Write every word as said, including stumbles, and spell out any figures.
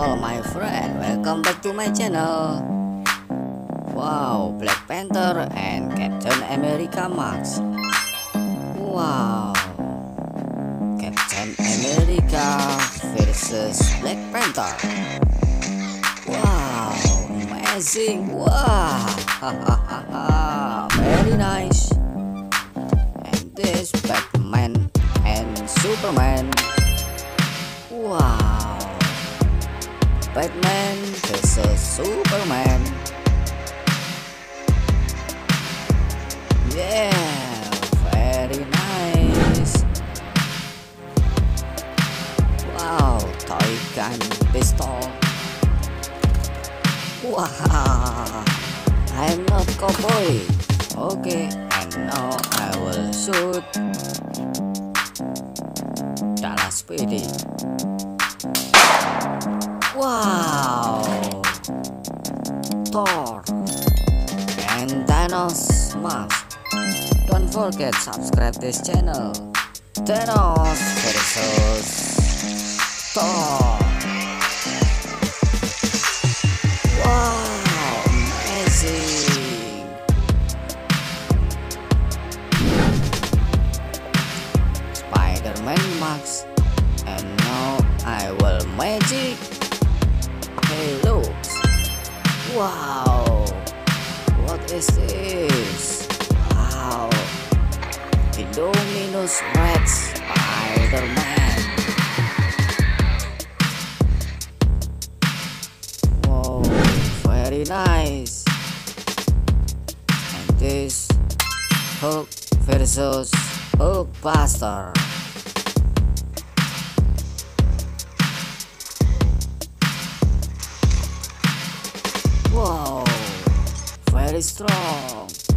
all my friend, welcome back to my channel. Wow, Black Panther and Captain America Max. Wow, Captain America versus Black Panther. Wow, amazing. Wow, very nice. And this Batman and Superman. Wow, Batman versus Superman. Yeah, very nice. Wow, toy gun pistol. Wow, I'm not cowboy. Okay, and now I will shoot Dallas P D. Wow, Thor and Thanos mask. Don't forget subscribe this channel. Thanos versus Thor. Wow, amazing. Spiderman mask. And now I will magic. Hey, looks. Wow, what is this? Wow, Indominus Red Spiderman. Wow, very nice. And this Hulk versus Hulkbuster. Wow, very strong.